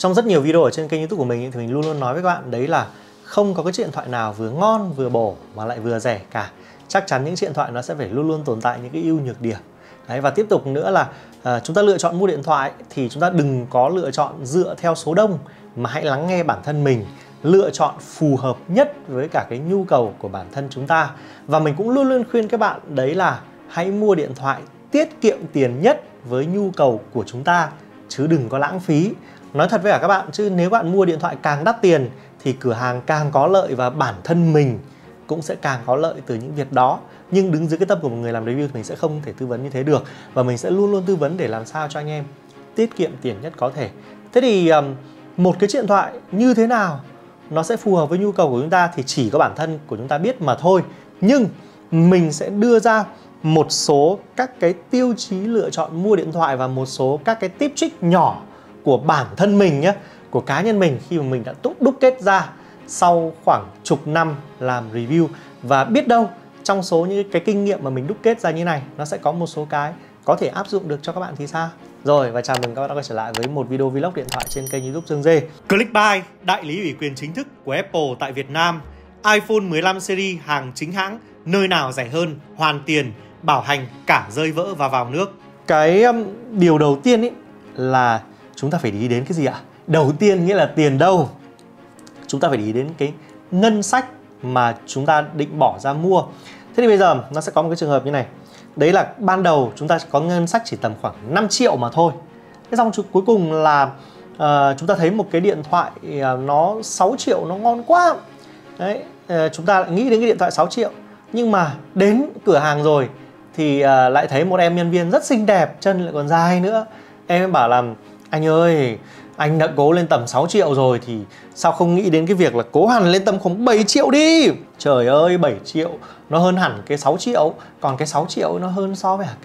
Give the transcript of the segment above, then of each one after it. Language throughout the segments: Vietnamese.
Trong rất nhiều video ở trên kênh YouTube của mình thì mình luôn luôn nói với các bạn đấy là không có cái chiếc điện thoại nào vừa ngon vừa bổ mà lại vừa rẻ cả. Chắc chắn những chiếc điện thoại nó sẽ phải luôn luôn tồn tại những cái ưu nhược điểm. Đấy, và tiếp tục nữa là chúng ta lựa chọn mua điện thoại thì chúng ta đừng có lựa chọn dựa theo số đông, mà hãy lắng nghe bản thân mình, lựa chọn phù hợp nhất với cả cái nhu cầu của bản thân chúng ta. Và mình cũng luôn luôn khuyên các bạn đấy là hãy mua điện thoại tiết kiệm tiền nhất với nhu cầu của chúng ta, chứ đừng có lãng phí. Nói thật với cả các bạn, chứ nếu bạn mua điện thoại càng đắt tiền thì cửa hàng càng có lợi và bản thân mình cũng sẽ càng có lợi từ những việc đó. Nhưng đứng dưới cái tâm của một người làm review thì mình sẽ không thể tư vấn như thế được. Và mình sẽ luôn luôn tư vấn để làm sao cho anh em tiết kiệm tiền nhất có thể. Thế thì một cái chiếc điện thoại như thế nào nó sẽ phù hợp với nhu cầu của chúng ta thì chỉ có bản thân của chúng ta biết mà thôi. Nhưng mình sẽ đưa ra một số các cái tiêu chí lựa chọn mua điện thoại và một số các cái tip trick nhỏ của bản thân mình nhé, của cá nhân mình khi mà mình đã đúc kết ra sau khoảng chục năm làm review. Và biết đâu trong số những cái kinh nghiệm mà mình đúc kết ra như này, nó sẽ có một số cái có thể áp dụng được cho các bạn thì sao. Rồi, và chào mừng các bạn đã quay trở lại với một video vlog điện thoại trên kênh YouTube Dương Dê. Clickbuy, đại lý ủy quyền chính thức của Apple tại Việt Nam. iPhone 15 series hàng chính hãng, nơi nào rẻ hơn, hoàn tiền, bảo hành cả rơi vỡ và vào nước. Cái điều đầu tiên ý là chúng ta phải để ý đến cái gì ạ? Đầu tiên nghĩa là tiền đâu. Chúng ta phải để ý đến cái ngân sách mà chúng ta định bỏ ra mua. Thế thì bây giờ nó sẽ có một cái trường hợp như này. Đấy là ban đầu chúng ta có ngân sách chỉ tầm khoảng 5 triệu mà thôi. Thế xong cuối cùng là chúng ta thấy một cái điện thoại nó 6 triệu nó ngon quá. Đấy, chúng ta lại nghĩ đến cái điện thoại 6 triệu. Nhưng mà đến cửa hàng rồi thì lại thấy một em nhân viên rất xinh đẹp, chân lại còn dài nữa. Em bảo là anh ơi, anh đã cố lên tầm 6 triệu rồi thì sao không nghĩ đến cái việc là cố hẳn lên tầm khoảng 7 triệu đi. Trời ơi, 7 triệu nó hơn hẳn cái 6 triệu. Còn cái 6 triệu nó hơn so với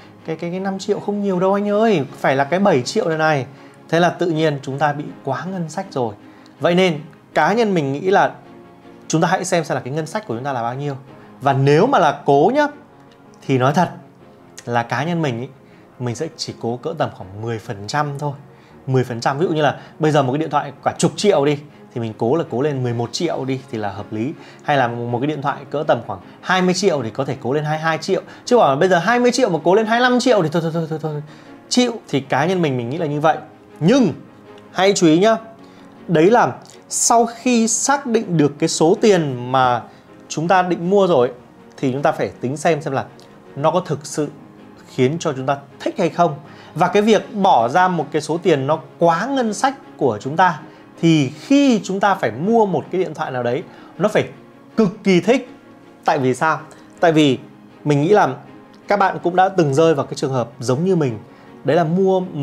cái 5 triệu không nhiều đâu anh ơi. Phải là cái 7 triệu này này. Thế là tự nhiên chúng ta bị quá ngân sách rồi. Vậy nên cá nhân mình nghĩ là chúng ta hãy xem là cái ngân sách của chúng ta là bao nhiêu. Và nếu mà là cố nhá, thì nói thật là cá nhân mình ý, mình sẽ chỉ cố cỡ tầm khoảng 10% thôi. 10%, ví dụ như là bây giờ một cái điện thoại cả chục triệu đi thì mình cố lên 11 triệu đi thì là hợp lý. Hay là một cái điện thoại cỡ tầm khoảng 20 triệu thì có thể cố lên 22 triệu. Chứ bảo bây giờ 20 triệu mà cố lên 25 triệu thì thôi chịu. Thì cá nhân mình nghĩ là như vậy. Nhưng hãy chú ý nhá, đấy là sau khi xác định được cái số tiền mà chúng ta định mua rồi thì chúng ta phải tính xem là nó có thực sự khiến cho chúng ta thích hay không. Và cái việc bỏ ra một cái số tiền nó quá ngân sách của chúng ta thì khi chúng ta phải mua một cái điện thoại nào đấy nó phải cực kỳ thích. Tại vì sao? Tại vì mình nghĩ là các bạn cũng đã từng rơi vào cái trường hợp giống như mình. Đấy là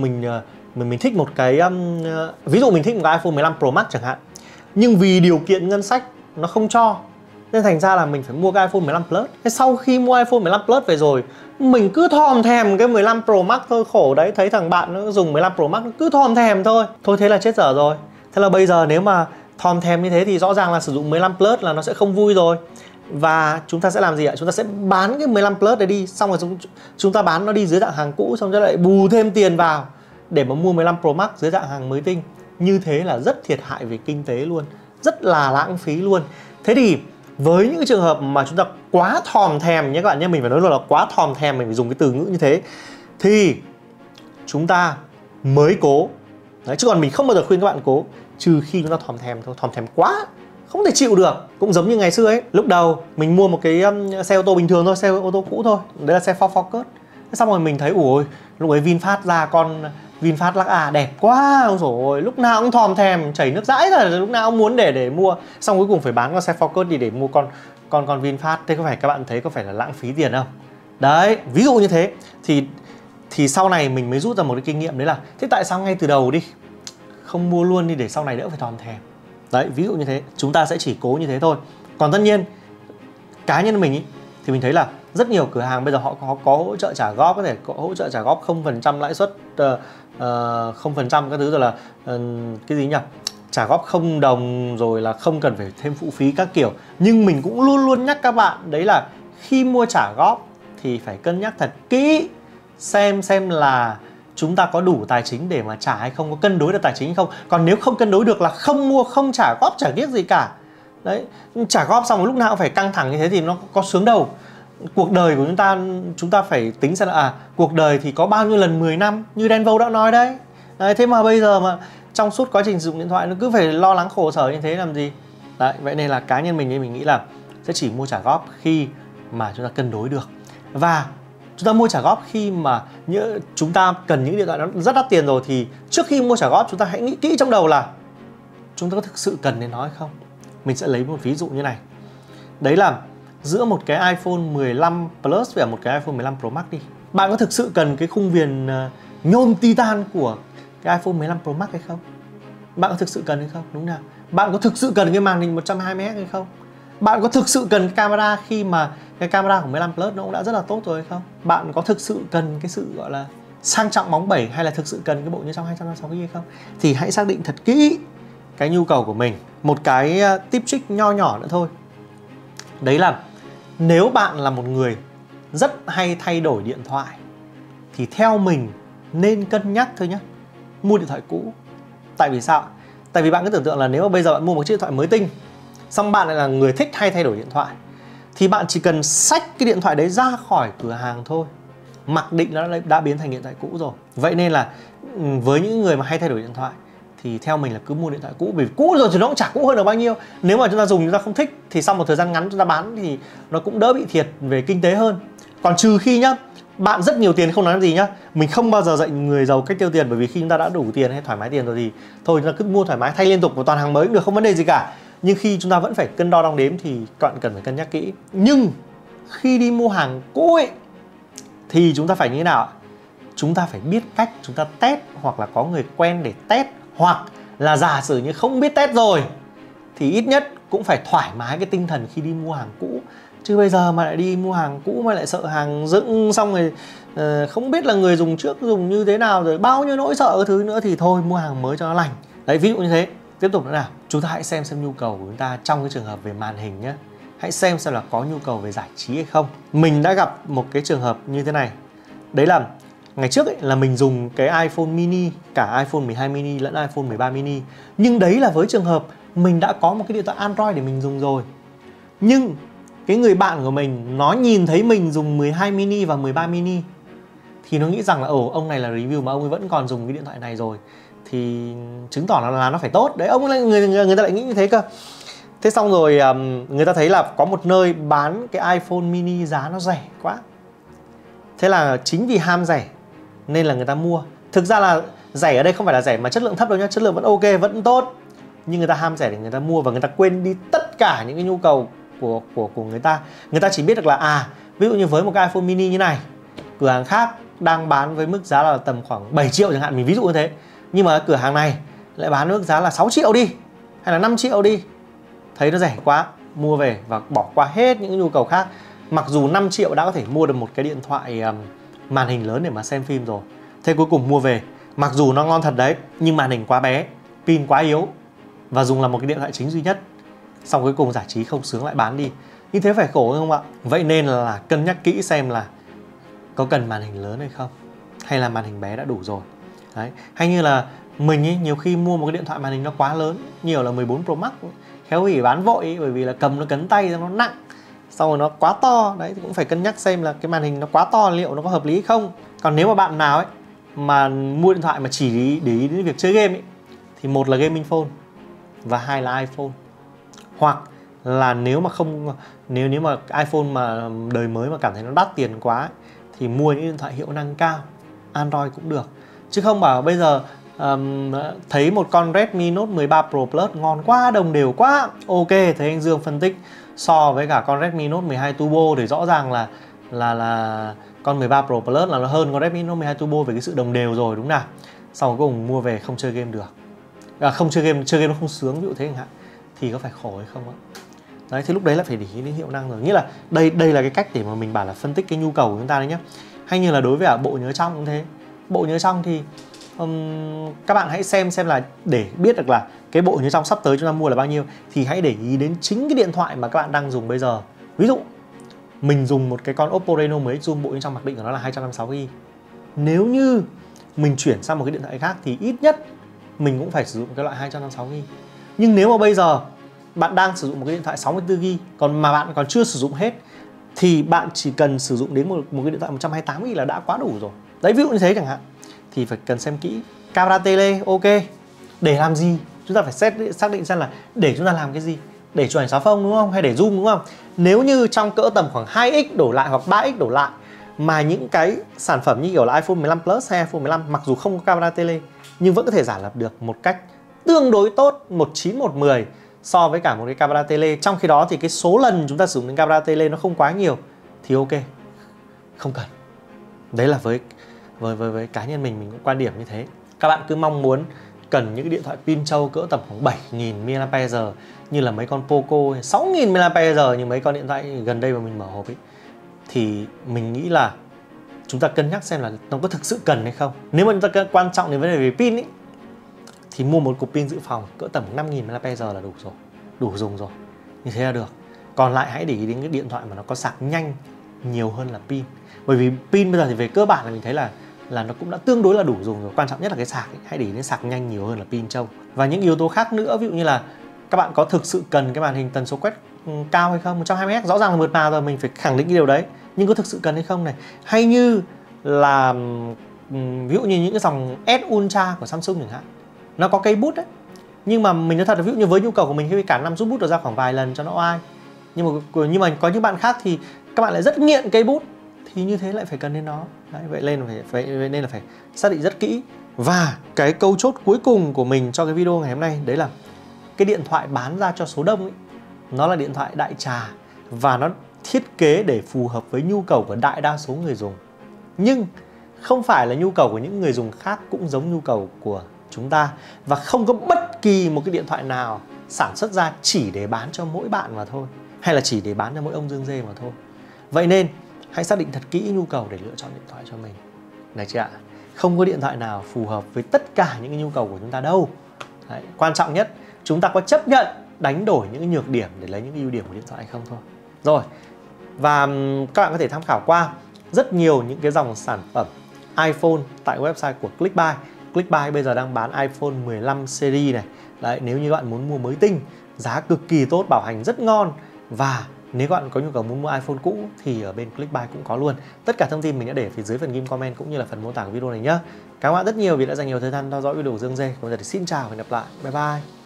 mình thích một cái ví dụ mình thích một cái iPhone 15 Pro Max chẳng hạn. Nhưng vì điều kiện ngân sách nó không cho nên thành ra là mình phải mua cái iPhone 15 Plus. Thế sau khi mua iPhone 15 Plus về rồi, mình cứ thòm thèm cái 15 Pro Max thôi. Khổ đấy, thấy thằng bạn nó dùng 15 Pro Max nó cứ thòm thèm thôi. Thôi thế là chết dở rồi. Thế là bây giờ nếu mà thòm thèm như thế thì rõ ràng là sử dụng 15 Plus là nó sẽ không vui rồi. Và chúng ta sẽ làm gì ạ? Chúng ta sẽ bán cái 15 Plus đấy đi. Xong rồi chúng ta bán nó đi dưới dạng hàng cũ. Xong rồi lại bù thêm tiền vào để mà mua 15 Pro Max dưới dạng hàng mới tinh. Như thế là rất thiệt hại về kinh tế luôn, rất là lãng phí luôn. Thế thì với những cái trường hợp mà chúng ta quá thòm thèm nhé các bạn nhé, mình phải nói là quá thòm thèm, mình phải dùng cái từ ngữ như thế thì chúng ta mới cố. Đấy, chứ còn mình không bao giờ khuyên các bạn cố trừ khi chúng ta thòm thèm thôi, thòm thèm quá không thể chịu được. Cũng giống như ngày xưa ấy, lúc đầu mình mua một cái xe ô tô bình thường thôi, xe ô tô cũ thôi, đấy là xe Ford Focus. Xong rồi mình thấy ủa, lúc ấy VinFast ra con VinFast Lux đẹp quá, ôi dồi ôi, lúc nào cũng thòm thèm chảy nước dãi ra, lúc nào cũng muốn để mua. Xong cuối cùng phải bán con xe Focus đi để mua con VinFast. Thế có phải các bạn thấy có phải là lãng phí tiền không? Đấy, ví dụ như thế thì sau này mình mới rút ra một cái kinh nghiệm, đấy là thế tại sao ngay từ đầu đi không mua luôn đi để sau này đỡ phải thòm thèm. Đấy, ví dụ như thế, chúng ta sẽ chỉ cố như thế thôi. Còn tất nhiên cá nhân mình ý, thì mình thấy là rất nhiều cửa hàng bây giờ họ có hỗ trợ trả góp, có thể có hỗ trợ trả góp 0% lãi suất, 0% các thứ, rồi là cái gì nhỉ, trả góp 0 đồng, rồi là không cần phải thêm phụ phí các kiểu. Nhưng mình cũng luôn luôn nhắc các bạn đấy là khi mua trả góp thì phải cân nhắc thật kỹ xem là chúng ta có đủ tài chính để mà trả hay không, có cân đối được tài chính hay không. Còn nếu không cân đối được là không mua, không trả góp, chả tiếc gì cả. Đấy, trả góp xong lúc nào cũng phải căng thẳng như thế thì nó có sướng đâu. Cuộc đời của chúng ta phải tính xem là cuộc đời thì có bao nhiêu lần 10 năm như Denvo đã nói đấy. Đấy, thế mà bây giờ mà trong suốt quá trình sử dụng điện thoại nó cứ phải lo lắng khổ sở như thế làm gì. Đấy, vậy nên là cá nhân mình thì mình nghĩ là sẽ chỉ mua trả góp khi mà chúng ta cân đối được. Và chúng ta mua trả góp khi mà chúng ta cần những điện thoại nó rất đắt tiền rồi, thì trước khi mua trả góp chúng ta hãy nghĩ kỹ trong đầu là chúng ta có thực sự cần đến nó hay không. Mình sẽ lấy một ví dụ như này. Đấy là giữa một cái iPhone 15 Plus và một cái iPhone 15 Pro Max đi. Bạn có thực sự cần cái khung viền nhôm titan của cái iPhone 15 Pro Max hay không? Bạn có thực sự cần hay không? Đúng nào? Bạn có thực sự cần cái màn hình 120Hz hay không? Bạn có thực sự cần camera khi mà cái camera của 15 Plus nó cũng đã rất là tốt rồi hay không? Bạn có thực sự cần cái sự gọi là sang trọng bóng bẩy, hay là thực sự cần cái bộ nhớ trong 256GB hay không? Thì hãy xác định thật kỹ cái nhu cầu của mình. Một cái tip trick nho nhỏ nữa thôi. Đấy là nếu bạn là một người rất hay thay đổi điện thoại thì theo mình nên cân nhắc thôi nhé, mua điện thoại cũ. Tại vì sao? Tại vì bạn cứ tưởng tượng là nếu mà bây giờ bạn mua một chiếc điện thoại mới tinh, xong bạn lại là người thích hay thay đổi điện thoại, thì bạn chỉ cần xách cái điện thoại đấy ra khỏi cửa hàng thôi, mặc định nó đã biến thành điện thoại cũ rồi. Vậy nên là với những người mà hay thay đổi điện thoại thì theo mình là cứ mua điện thoại cũ, vì cũ rồi thì nó cũng chả cũ hơn được bao nhiêu. Nếu mà chúng ta dùng chúng ta không thích thì sau một thời gian ngắn chúng ta bán thì nó cũng đỡ bị thiệt về kinh tế hơn. Còn trừ khi nhá, bạn rất nhiều tiền không nói làm gì nhá, mình không bao giờ dạy người giàu cách tiêu tiền, bởi vì khi chúng ta đã đủ tiền hay thoải mái tiền rồi thì thôi chúng ta cứ mua thoải mái, thay liên tục một toàn hàng mới cũng được, không vấn đề gì cả. Nhưng khi chúng ta vẫn phải cân đo đong đếm thì bạn cần phải cân nhắc kỹ. Nhưng khi đi mua hàng cũ ấy thì chúng ta phải như thế nào? Chúng ta phải biết cách chúng ta test, hoặc là có người quen để test, hoặc là giả sử như không biết test rồi thì ít nhất cũng phải thoải mái cái tinh thần khi đi mua hàng cũ. Chứ bây giờ mà lại đi mua hàng cũ mà lại sợ hàng dựng xong rồi không biết là người dùng trước dùng như thế nào, rồi bao nhiêu nỗi sợ cái thứ nữa, thì thôi mua hàng mới cho nó lành. Đấy, ví dụ như thế. Tiếp tục nữa nào, chúng ta hãy xem nhu cầu của chúng ta trong cái trường hợp về màn hình nhé. Hãy xem là có nhu cầu về giải trí hay không. Mình đã gặp một cái trường hợp như thế này. Đấy là ngày trước ấy, là mình dùng cái iPhone mini, cả iPhone 12 mini lẫn iPhone 13 mini. Nhưng đấy là với trường hợp mình đã có một cái điện thoại Android để mình dùng rồi. Nhưng cái người bạn của mình nó nhìn thấy mình dùng 12 mini và 13 mini thì nó nghĩ rằng là ông này là review mà ông ấy vẫn còn dùng cái điện thoại này rồi, thì chứng tỏ là nó phải tốt. Đấy, người ta lại nghĩ như thế cơ. Thế xong rồi người ta thấy là có một nơi bán cái iPhone mini giá nó rẻ quá. Thế là chính vì ham rẻ nên là người ta mua. Thực ra là rẻ ở đây không phải là rẻ mà chất lượng thấp đâu nhá, chất lượng vẫn ok, vẫn tốt. Nhưng người ta ham rẻ để người ta mua, và người ta quên đi tất cả những cái nhu cầu của người ta. Người ta chỉ biết được là ví dụ như với một cái iPhone mini như này, cửa hàng khác đang bán với mức giá là tầm khoảng 7 triệu chẳng hạn, mình ví dụ như thế. Nhưng mà cửa hàng này lại bán mức giá là 6 triệu đi, hay là 5 triệu đi. Thấy nó rẻ quá, mua về và bỏ qua hết những nhu cầu khác. Mặc dù 5 triệu đã có thể mua được một cái điện thoại màn hình lớn để mà xem phim rồi. Thế cuối cùng mua về, mặc dù nó ngon thật đấy, nhưng màn hình quá bé, pin quá yếu, và dùng là một cái điện thoại chính duy nhất. Xong cuối cùng giải trí không sướng lại bán đi. Như thế phải khổ không ạ? Vậy nên là cân nhắc kỹ xem là có cần màn hình lớn hay không, hay là màn hình bé đã đủ rồi. Đấy. Hay như là mình ấy, nhiều khi mua một cái điện thoại màn hình nó quá lớn, nhiều là 14 Pro Max, khéo hủy bán vội ấy, bởi vì là cầm nó cấn tay nó nặng, xong rồi nó quá to. Đấy, thì cũng phải cân nhắc xem là cái màn hình nó quá to liệu nó có hợp lý hay không. Còn nếu mà bạn nào ấy mà mua điện thoại mà chỉ để ý đến việc chơi game ấy, thì một là gaming phone và hai là iPhone. Hoặc là nếu mà iPhone mà đời mới mà cảm thấy nó đắt tiền quá ấy, thì mua những điện thoại hiệu năng cao, Android cũng được. Chứ không bảo bây giờ thấy một con Redmi Note 13 Pro Plus ngon quá, đồng đều quá, ok, thấy anh Dương phân tích so với cả con Redmi Note 12 Turbo thì rõ ràng là con 13 Pro Plus là nó hơn con Redmi Note 12 Turbo về cái sự đồng đều rồi, đúng nào? Sau cuối cùng mua về không chơi game được, không chơi game nó không sướng, ví dụ thế chẳng hạn, thì có phải khổ hay không ạ? Đấy, thì lúc đấy là phải để ý đến hiệu năng rồi. Nghĩa là đây là cái cách để mà mình bảo là phân tích cái nhu cầu của chúng ta đấy nhé. Hay như là đối với bộ nhớ trong cũng thế. Bộ nhớ trong thì các bạn hãy xem là để biết được là cái bộ nhớ trong sắp tới chúng ta mua là bao nhiêu, thì hãy để ý đến chính cái điện thoại mà các bạn đang dùng bây giờ. Ví dụ mình dùng một cái con Oppo Reno 10X Zoom, bộ nhớ trong mặc định của nó là 256GB. Nếu như mình chuyển sang một cái điện thoại khác thì ít nhất mình cũng phải sử dụng cái loại 256GB. Nhưng nếu mà bây giờ bạn đang sử dụng một cái điện thoại 64GB còn mà bạn còn chưa sử dụng hết thì bạn chỉ cần sử dụng đến một cái điện thoại 128GB là đã quá đủ rồi. Đấy, ví dụ như thế chẳng hạn. Thì phải cần xem kỹ. Camera tele ok. Để làm gì? Chúng ta phải xác định xem là để chúng ta làm cái gì. Để chụp ảnh xóa phông đúng không? Hay để zoom đúng không? Nếu như trong cỡ tầm khoảng 2x đổ lại hoặc 3x đổ lại mà những cái sản phẩm như kiểu là iPhone 15 Plus hay iPhone 15 mặc dù không có camera tele nhưng vẫn có thể giả lập được một cách tương đối tốt 19 110 so với cả một cái camera tele. Trong khi đó thì cái số lần chúng ta sử dụng đến camera tele nó không quá nhiều thì ok, không cần. Đấy là với cá nhân mình cũng quan điểm như thế. Các bạn cứ mong muốn cần những cái điện thoại pin trâu cỡ tầm khoảng 7000 mAh như là mấy con Poco, 6000 mAh như mấy con điện thoại gần đây mà mình mở hộp ấy, thì mình nghĩ là chúng ta cân nhắc xem là nó có thực sự cần hay không. Nếu mà chúng ta quan trọng đến vấn đề về pin ấy, thì mua một cục pin dự phòng cỡ tầm 5000 mAh là đủ rồi, đủ dùng rồi. Như thế là được. Còn lại hãy để ý đến cái điện thoại mà nó có sạc nhanh nhiều hơn là pin. Bởi vì pin bây giờ thì về cơ bản là mình thấy là nó cũng đã tương đối là đủ dùng rồi. Quan trọng nhất là cái sạc ấy. Hãy để ý đến sạc nhanh nhiều hơn là pin trâu. Và những yếu tố khác nữa, ví dụ như là các bạn có thực sự cần cái màn hình tần số quét cao hay không, 120Hz rõ ràng là mượt mà rồi, mình phải khẳng định cái điều đấy. Nhưng có thực sự cần hay không này. Hay như là ví dụ như những cái dòng S Ultra của Samsung chẳng hạn, nó có cây bút đấy. Nhưng mà mình nói thật là ví dụ như với nhu cầu của mình, khi cả năm rút bút được ra khoảng vài lần cho nó oai. Nhưng mà có những bạn khác thì các bạn lại rất nghiện cây bút, thì như thế lại phải cần đến nó. Đấy, vậy nên là phải xác định rất kỹ. Và cái câu chốt cuối cùng của mình cho cái video ngày hôm nay đấy là cái điện thoại bán ra cho số đông ấy, nó là điện thoại đại trà và nó thiết kế để phù hợp với nhu cầu của đại đa số người dùng. Nhưng không phải là nhu cầu của những người dùng khác cũng giống nhu cầu của chúng ta. Và không có bất kỳ một cái điện thoại nào sản xuất ra chỉ để bán cho mỗi bạn mà thôi, hay là chỉ để bán cho mỗi ông Dương Dê mà thôi. Vậy nên hãy xác định thật kỹ nhu cầu để lựa chọn điện thoại cho mình. Này chị ạ, không có điện thoại nào phù hợp với tất cả những cái nhu cầu của chúng ta đâu. Đấy, quan trọng nhất chúng ta có chấp nhận đánh đổi những cái nhược điểm để lấy những cái ưu điểm của điện thoại hay không thôi. Rồi, và các bạn có thể tham khảo qua rất nhiều những cái dòng sản phẩm iPhone tại website của Clickbuy. Clickbuy bây giờ đang bán iPhone 15 series này. Đấy, nếu như các bạn muốn mua mới tinh, giá cực kỳ tốt, bảo hành rất ngon. Và nếu các bạn có nhu cầu muốn mua iPhone cũ thì ở bên Clickbuy cũng có luôn. Tất cả thông tin mình đã để phía dưới phần ghim comment cũng như là phần mô tả của video này nhé. Cảm ơn các bạn rất nhiều vì đã dành nhiều thời gian theo dõi video của Dương Dê. Còn giờ thì xin chào và hẹn gặp lại. Bye bye.